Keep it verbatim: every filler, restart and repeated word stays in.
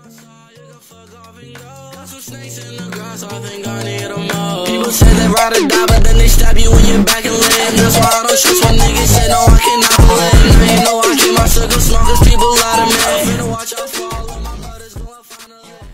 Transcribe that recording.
Got some snakes in the grass, I think I need them all. People say they ride or die, but then they stab you in your back and leg. That's why I don't trust my niggas, say no, I cannot play. Now you know I keep my circle small, cause people lie to me.